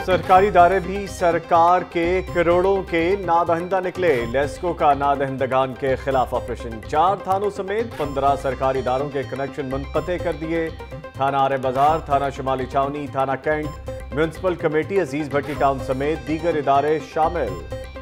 सरकारी इदारे भी सरकार के करोड़ों के नादहिंदा निकले। लेस्को का नादहिंदगान के खिलाफ ऑपरेशन। 4 थानों समेत 15 सरकारी इदारों के कनेक्शन मुनक़ते कर दिए। थाना आरे बाजार, थाना शुमाली छावनी, थाना cantt, municipal committee Aziz Bhatti town समेत दीगर इदारे शामिल।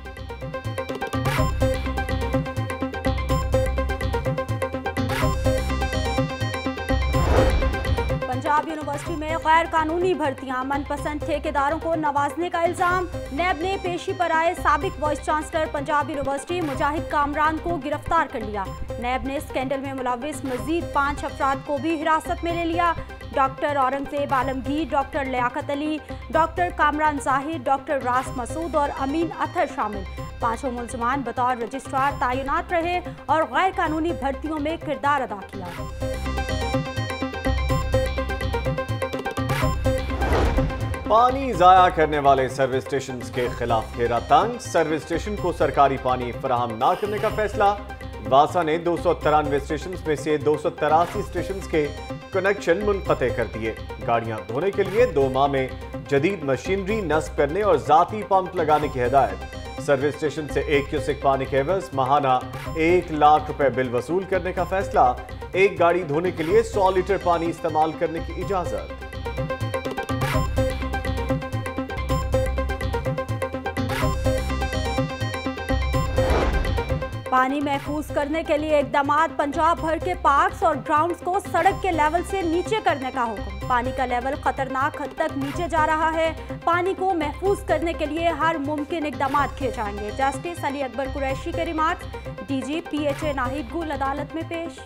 पंजाब यूनिवर्सिटी में गैर कानूनी भर्तियां, मनपसंद ठेकेदारों को नवाजने का इल्जाम। नैब ने पेशी पर आए साबिक vice chancellor Punjab university Mujahid Kamran को गिरफ्तार कर लिया। नैब ने स्कैंडल में मुलविस मजीद 5 अफराद को भी हिरासत में ले लिया। Doctor Aurangzeb Alamgir, doctor Liaquat Ali, doctor Kamran Zahir, doctor रास मसूद और अमीन अथर शामिल। 5 मुलजमान बतौर रजिस्ट्रार तैनात रहे और गैर कानूनी भर्तियों में किरदार अदा किया। पानी जाया करने वाले सर्विस स्टेशन के खिलाफ घेरा तंग। सर्विस स्टेशन को सरकारी पानी फराहम न करने का फैसला। वासा ने 293 स्टेशन में से 283 स्टेशन के कनेक्शन मुनक़ते कर दिए। गाड़ियां धोने के लिए 2 माह में जदीद मशीनरी नस्ब करने और जाती पंप लगाने की हिदायत। सर्विस स्टेशन से 1 क्यूसेक पानी के एवज माहाना 1 लाख रुपए बिल वसूल करने का फैसला। एक गाड़ी धोने के लिए 100 लीटर पानी इस्तेमाल करने की इजाजत। पानी महफूज करने के लिए इकदामात। पंजाब भर के पार्क्स और ग्राउंड्स को सड़क के लेवल से नीचे करने का हुक्म। पानी का लेवल खतरनाक हद तक नीचे जा रहा है। पानी को महफूज करने के लिए हर मुमकिन इकदामात किए जाएंगे। जस्टिस अली अकबर कुरैशी के रिमार्क्स डीजी PHA नाहिद गुल अदालत में पेश।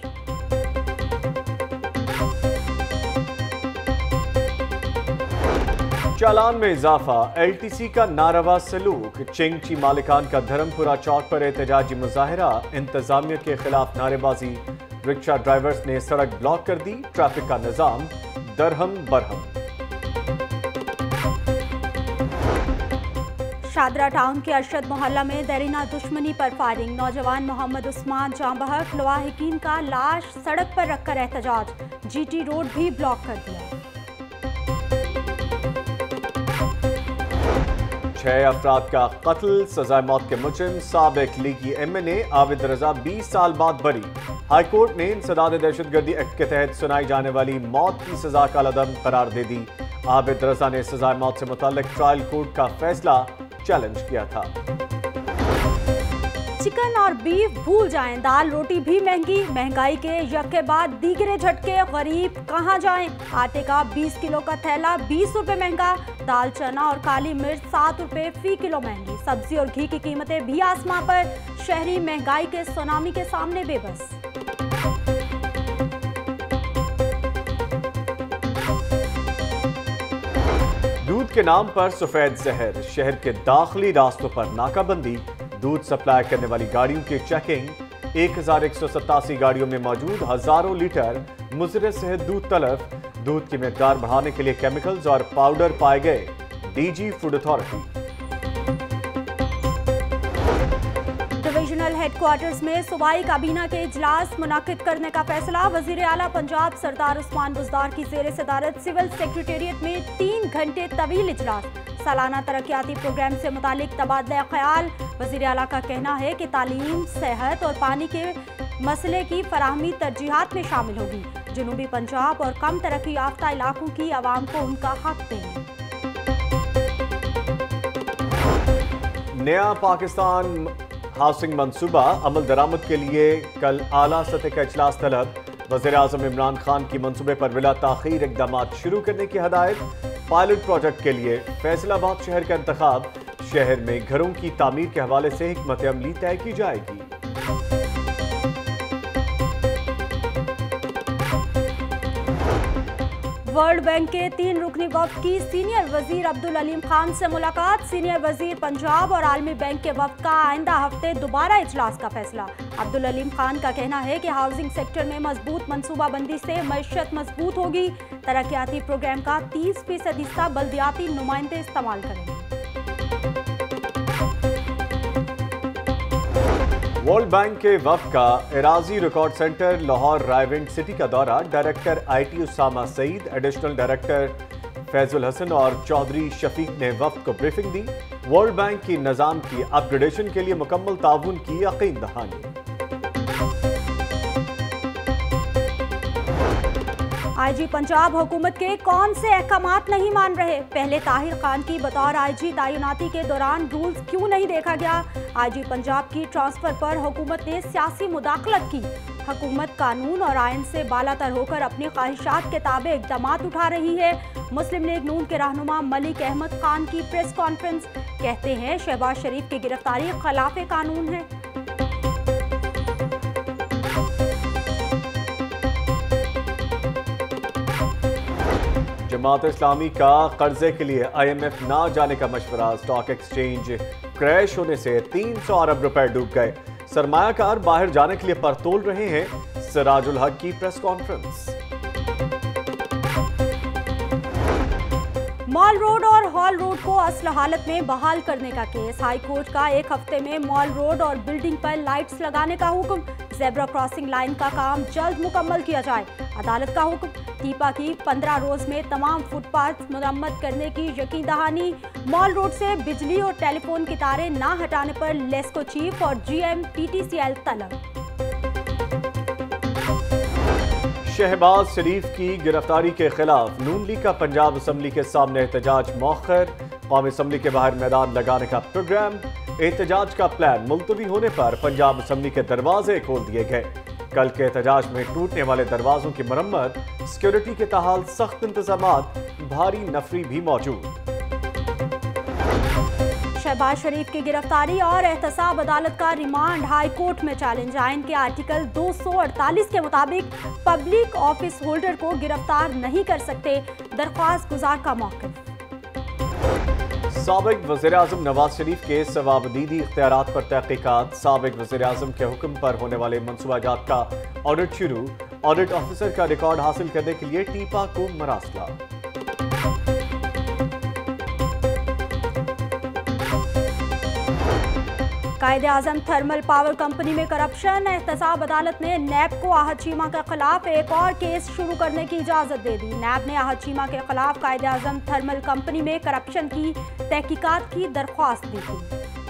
चालान में इजाफा, LTC का नारवा सलूक। चिंगची मालिकान का धर्मपुरा चौक पर एहतजाजी मुजाहिरा। इंतजामिया के खिलाफ नारेबाजी। रिक्शा ड्राइवर्स ने सड़क ब्लॉक कर दी। ट्रैफिक का निजाम दरहम बरहम। शादरा टाउन के अरशद मोहल्ला में दरीना दुश्मनी पर फायरिंग। नौजवान मोहम्मद उस्मान जाँ बहक लवाहिकीन का लाश सड़क पर रखकर एहतजाज। GT रोड भी ब्लॉक कर दिया। 6 अफराद का कत्ल। सजाए मौत के मुजरिम साबिक लीगी MNA आबिद रजा 20 साल बाद बरी। हाईकोर्ट ने इंसदाद दहशतगर्दी एक्ट के तहत सुनाई जाने वाली मौत की सजा का लदम करार दे दी। आबिद रजा ने सजाए मौत से मुताल्लिक ट्रायल कोर्ट का फैसला चैलेंज किया था। चिकन और बीफ भूल जाएं, दाल रोटी भी महंगी। महंगाई के यके बाद दीगरे झटके, गरीब कहां जाएं। आटे का 20 किलो का थैला 20 रुपए महंगा। दाल, चना और काली मिर्च 7 रुपए फी किलो महंगी। सब्जी और घी की कीमतें भी आसमां पर। शहरी महंगाई के सुनामी के सामने बेबस। दूध के नाम पर सफेद जहर। शहर के दाखिली रास्तों पर नाकाबंदी। दूध सप्लाई करने वाली गाड़ियों की चेकिंग। 1187 गाड़ियों में मौजूद हजारों लीटर मुज़र सेहत दूध तलफ। दूध की मिकदार बढ़ाने के लिए केमिकल्स और पाउडर पाए गए। DG food authority. Divisional headquarters में सूबाई काबीना के इजलास मुनाकिद करने का फैसला। वजीर आला पंजाब सरदार उस्मान बुज़दार की ज़ेर सदारत सिविल सेक्रेटेरिएट में 3 घंटे तवील इजलास। सालाना तरक्याती प्रोग्राम से मुतालिक तबादला ख्याल। वज़ीर आला का कहना है कि तालीम, सेहत और पानी के मसले की फराहमी तरजीहात में शामिल होगी। जनूबी पंजाब और कम तरक्की याफ्ता इलाकों की आवाम को उनका हक दें। नया पाकिस्तान हाउसिंग मंसूबा अमल दरामद के लिए कल आला सतह का इजलास तलब। वज़ीर आज़म इमरान खान की मंसूबे पर बिला ताख़ीर इक़दामात शुरू करने की हदायत। पायलट प्रोजेक्ट के लिए फैसलाबाद शहर का इंतखाब। शहर में घरों की तामीर के हवाले से हिकमत अमली तय की जाएगी। वर्ल्ड बैंक के 3 रुकनी वफ्द की सीनियर वजीर अब्दुल अलीम खान से मुलाकात। सीनियर वजीर पंजाब और आलमी बैंक के वफ्द का आइंदा हफ्ते दोबारा इजलास का फैसला। अब्दुल अलीम खान का कहना है कि हाउसिंग सेक्टर में मजबूत मनसूबाबंदी से मईशत मजबूत होगी। तरक्याती प्रोग्राम का 30% हिस्सा बल्दियाती नुमाइंदे इस्तेमाल करेंगे। वर्ल्ड बैंक के वफ्द का एराजी record centre Lahore Raiwind city का दौरा। Director IT Usama Saeed, additional director Faizul Hasan और चौधरी शफीक ने वफ्द को ब्रीफिंग दी। वर्ल्ड बैंक की निजाम की अपग्रेडेशन के लिए मुकम्मल ताउन की यकीन दहानी। IG पंजाब हुकूमत के कौन से अहकामात नहीं मान रहे? पहले ताहिर खान की बतौर IG तैनाती के दौरान रूल्स क्यों नहीं देखा गया? IG पंजाब की ट्रांसफर पर हुकूमत ने सियासी मुदाखलत की। हुकूमत कानून और आइन से बालातर होकर अपनी ख्वाहिशात के ताबे इक़दाम उठा रही है। मुस्लिम लीग नून के रहनुमा मलिक अहमद खान की प्रेस कॉन्फ्रेंस, कहते हैं शहबाज शरीफ की गिरफ्तारी खिलाफ कानून है। जमात इस्लामी का कर्जे के लिए IMF ना जाने का मशवरा। स्टॉक एक्सचेंज क्रैश होने से 300 अरब रुपए डूब गए। सरमायाकार बाहर जाने के लिए परतोल रहे हैं। सिराजुल हक की प्रेस कॉन्फ्रेंस। मॉल रोड और हॉल रोड को असल हालत में बहाल करने का केस। हाई कोर्ट का 1 हफ्ते में मॉल रोड और बिल्डिंग पर लाइट्स लगाने का हुक्म। ज़ेब्रा क्रॉसिंग लाइन का काम जल्द मुकम्मल किया जाए, अदालत का हुक्म। टीपा की 15 रोज में तमाम फुटपाथ मुरम्मत करने की यकीन दहानी। मॉल रोड से बिजली और टेलीफोन की तारें ना हटाने पर लेस्को चीफ और GM PTCL तलब। शहबाज शरीफ की गिरफ्तारी के खिलाफ नून लीग का पंजाब असम्बली के सामने एहतजाज मौखर। कौमी असम्बली के बाहर मैदान लगाने का प्रोग्राम। एहतजाज का प्लान मुलतवी होने पर पंजाब असम्बली के दरवाजे खोल दिए गए। कल के एहतजाज में टूटने वाले दरवाजों की मरम्मत, सिक्योरिटी के ताहाल सख्त इंतजामात, भारी नफरी भी मौजूद। शहबाज शरीफ की गिरफ्तारी और एहतसाब अदालत का रिमांड हाई कोर्ट में चैलेंज। आइन के आर्टिकल 248 के मुताबिक पब्लिक ऑफिस होल्डर को गिरफ्तार नहीं कर सकते। दरख्वास्त गुजार का मौक़िफ़। साबिक वज़ीर-ए-आज़म नवाज शरीफ के सवाबदीदी इख्तियारात पर तहकीकात। साबिक वज़ीर-ए-आज़म के हुक्म पर होने वाले मंसूबाजात का ऑडिट शुरू। ऑडिट ऑफिसर का रिकॉर्ड हासिल करने के लिए टीपा को मरासला। कायदे-आज़म थर्मल पावर कंपनी में करप्शन। एहतसाब अदालत ने NAB को आहत चीमा के खिलाफ एक और केस शुरू करने की इजाजत दे दी। NAB ने आहत चीमा के खिलाफ कायदे-आज़म थर्मल कंपनी में करप्शन की तहकीकात की दरख्वास्त दी थी।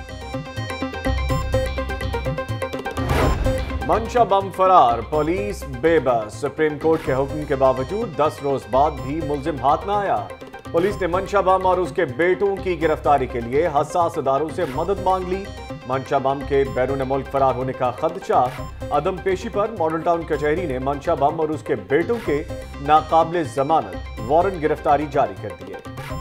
मंशा बम फरार, पुलिस बेबस। सुप्रीम कोर्ट के हुक्म के बावजूद 10 रोज बाद भी मुलजिम हाथ न आया। पुलिस ने मंशा बम और उसके बेटों की गिरफ्तारी के लिए हसास इदारों से मदद मांग ली। मंशा बम के बैरून मुल्क फरार होने का खदशा। अदम पेशी पर मॉडल टाउन कचहरी ने मंशा बम और उसके बेटों के नाकाबिले जमानत वारंट गिरफ्तारी जारी कर दी है।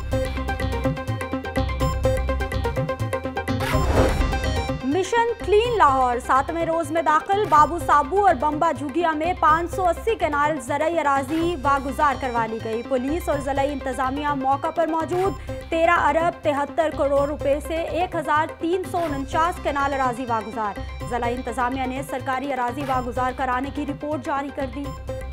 मिशन क्लीन लाहौर 7वें रोज में दाखिल। बाबू साबू और बम्बा झुगिया में 580 कैनाल ज़राई अराजी वागुजार करवा ली गई। पुलिस और ज़िला इंतजामिया मौका पर मौजूद। 13 अरब 73 करोड़ रुपए से 1349 कैनाल अराजी वागुजार। ज़िला इंतजामिया ने सरकारी अराजी वागुजार कराने की रिपोर्ट जारी कर दी।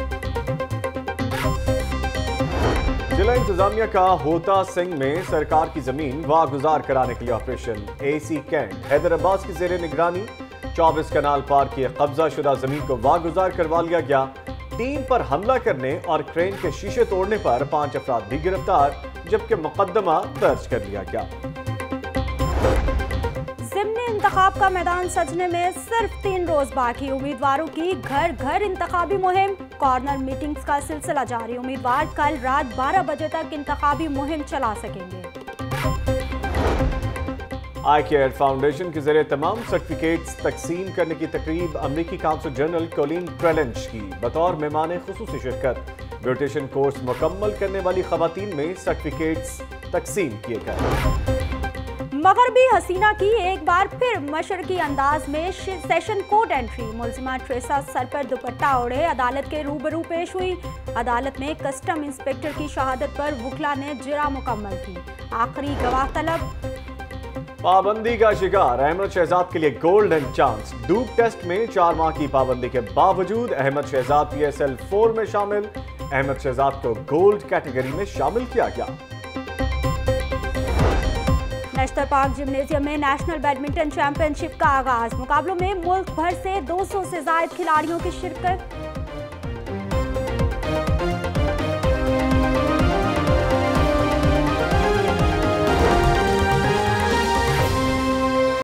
जिला इंतजामिया का होता सिंह में सरकार की जमीन वागुजार कराने के लिए ऑपरेशन। AC कैंट हैदराबाद की जेर निगरानी 24 कनाल पार की कब्जा शुदा जमीन को वागुजार करवा लिया गया। टीम पर हमला करने और क्रेन के शीशे तोड़ने पर 5 अफराद भी गिरफ्तार, जबकि मुकदमा दर्ज कर लिया गया। ज़िमनी इंतखाब का मैदान सजने में सिर्फ 3 रोज बाकी। उम्मीदवारों की घर घर इंतखाबी मुहिम। कॉर्नर मीटिंग्स का सिलसिला जारी। उम्मीदवार कल रात 12 बजे तक इंतखाबी मुहिम चला सकेंगे। आई केयर फाउंडेशन के जरिए तमाम सर्टिफिकेट्स तकसीम करने की तकरीब अमरीकी काउंसिल जनरल कोलिन क्रेलेंच की बतौर मेहमान खुसूसी शिरकत। ब्यूटिशियन कोर्स मुकम्मल करने वाली खवातीन में सर्टिफिकेट्स तकसीम किए गए। मगरबी हसीना की एक बार फिर मशरकी अंदाज में सेशन कोर्ट एंट्री। मुलजिमा ट्रेसा सर पर दुपट्टा ओढ़े अदालत के रूबरू पेश हुई। अदालत में कस्टम इंस्पेक्टर की शहादत पर वकला ने जिरा मुकम्मल की। आखिरी गवाह तलब। पाबंदी का शिकार अहमद शहजाद के लिए गोल्डन चांस। डूब टेस्ट में 4 माह की पाबंदी के बावजूद अहमद शहजाद PSL 4 में शामिल। अहमद शहजाद को गोल्ड कैटेगरी में शामिल किया गया। नेशनल पार्क जिम्नेजियम में नेशनल बैडमिंटन चैंपियनशिप का आगाज। मुकाबलों में मुल्क भर से 200 से ज्यादा खिलाड़ियों की शिरकत।